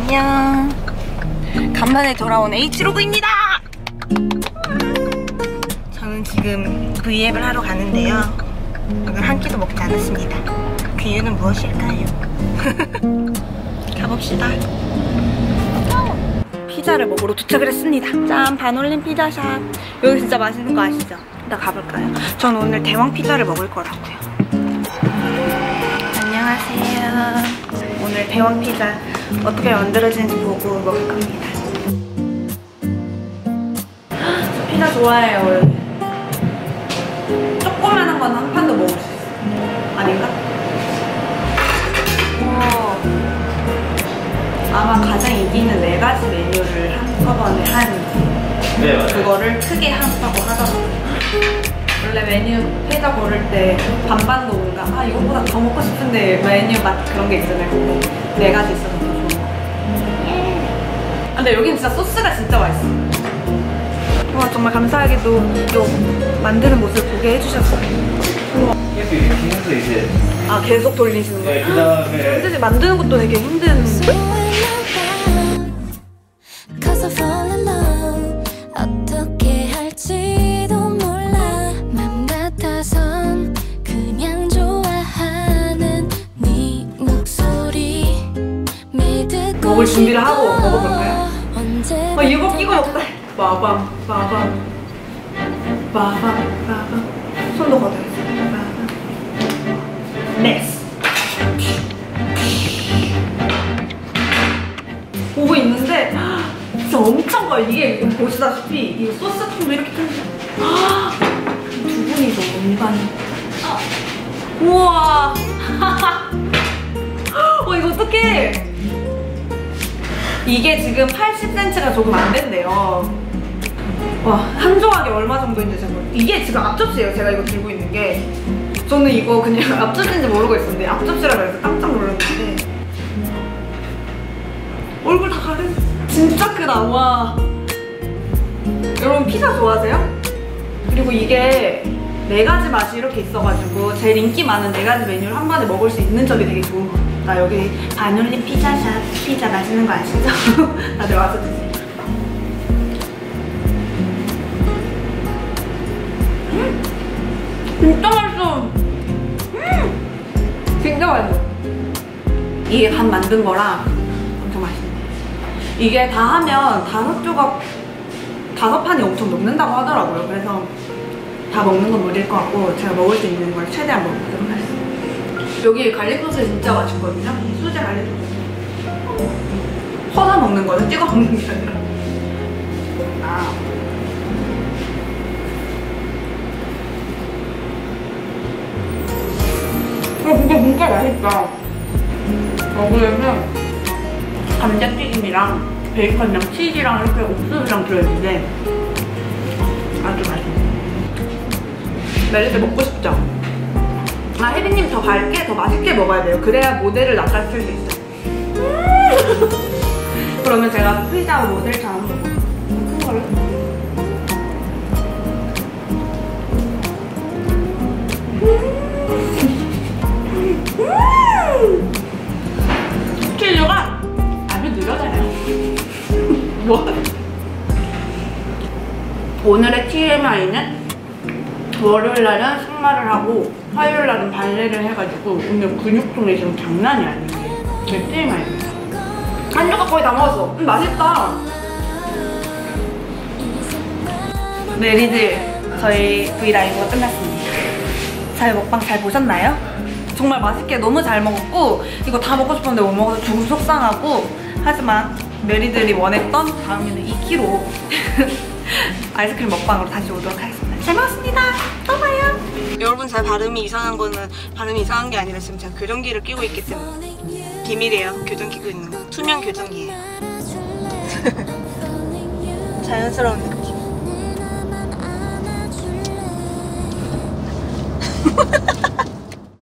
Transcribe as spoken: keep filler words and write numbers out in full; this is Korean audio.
안녕. 간만에 돌아온 H로그입니다. 저는 지금 브이앱을 하러 가는데요. 오늘 한 끼도 먹지 않았습니다. 그 이유는 무엇일까요? 가봅시다. 피자를 먹으러 도착을 했습니다. 짠! 반올림 피자샵. 여기 진짜 맛있는 거 아시죠? 일단 가볼까요? 저는 오늘 대왕 피자를 먹을 거라고요. 안녕하세요. 오늘 대왕 피자 어떻게 만들어지는지 보고 먹을 겁니다. 저 피자 좋아해요, 원래. 조그만한 건 한 판도 먹을 수 있어요. 아닌가? 우와. 아마 가장 인기는 네 가지 메뉴를 한꺼번에 한 네, 맞아요. 그거를 크게 한다고 하더라고요. 원래 메뉴 피자 고를 때 반반도 뭔가 아 이거보다 더 먹고 싶은데 메뉴 맛 그런 게 있잖아요. 근데 네 가지 있어서 더 좋은 거. 아, 근데 여기는 진짜 소스가 진짜 맛있어. 와 정말 감사하게도 요 만드는 모습 보게 해주셨어요. 우와. 이렇게 이렇게 해서 이제 아 계속 돌리시는 거예요? 네, 그 다음에 사실 만드는 것도 되게 힘든. 어떻게 할지도 몰라. 맘 같아선 그냥 좋아하는 네 목소리 믿고 먹을 준비를 하고 먹어볼까요? 언제 아 이거 끼고 먹다. 빠밤 빠밤 빠밤 빠밤. 손도 걷어야지. 빠밤. 네스. 보고 있는데 진짜 엄청 커요. 이게 보시다시피 이 소스통도 이렇게 큰데 두 분이서 운반. 우와. 어 이거 어떡해. 이게 지금 팔십 센티미터가 조금 안 된대요. 와, 한 조각이 얼마 정도인지 제가 이게 지금 앞접시예요. 제가 이거 들고 있는 게 저는 이거 그냥 앞접시인지 모르고 있었는데 앞접시라 그래서 깜짝 놀랐는데 얼굴 다 가려. 진짜 크다. 와. 여러분 피자 좋아하세요? 그리고 이게 네 가지 맛이 이렇게 있어가지고 제일 인기 많은 네 가지 메뉴를 한 번에 먹을 수 있는 점이 되게 좋은 것 같아요. 나 여기 반올림 피자샵 피자 맛있는 거 아시죠? 다들 와서 드세요. 음! 진짜 맛있어. 음! 진짜 맛있어. 이게 밥 만든 거랑 엄청 맛있네. 이게 다 하면 다섯 조각, 다섯 판이 엄청 녹는다고 하더라고요. 그래서 다 먹는 건 무리일 것 같고 제가 먹을 수 있는 걸 최대한 먹도록 하겠습니다. 여기 갈릭 소스 진짜 맛있거든요. 이 수제 갈릭 소스. 퍼서 먹는 거는 찍어 먹는 게 아니라. 아. 어, 근데 진짜 맛있다. 여기에는 감자튀김이랑 베이컨이랑 치즈랑 이렇게 옥수수랑 들어있는데 아주 맛있어요. 멜리드 먹고 싶죠? 아 혜빈님 더 밝게 더 맛있게 먹어야 돼요. 그래야 모델을 낚아줄 수 있어요. 음 그러면 제가 피자 모델처럼 큰 걸로 음 치즈가 아주 느려져요. 뭐? 오늘의 티엠아이는 월요일날은 승마를 하고 화요일날은 발레를 해가지고 오늘 근육통이 지금 장난이 아니에요. 제 티엠아이입니다. 한 조각 거의 다 먹었어. 음, 맛있다. 메리들 저희 브이라이브가 끝났습니다. 잘 먹방 잘 보셨나요? 정말 맛있게 너무 잘 먹었고 이거 다 먹고 싶었는데 못 먹어서 조금 속상하고 하지만 메리들이 원했던 다음에는 이 킬로그램 아이스크림 먹방으로 다시 오도록 하겠습니다. 잘 먹었습니다. 또 봐요. 여러분 제 발음이 이상한 거는 발음이 이상한 게 아니라 지금 제가 교정기를 끼고 있기 때문에 비밀이에요. 교정 끼고 있는 거. 투명 교정기예요. 자연스러운 느낌.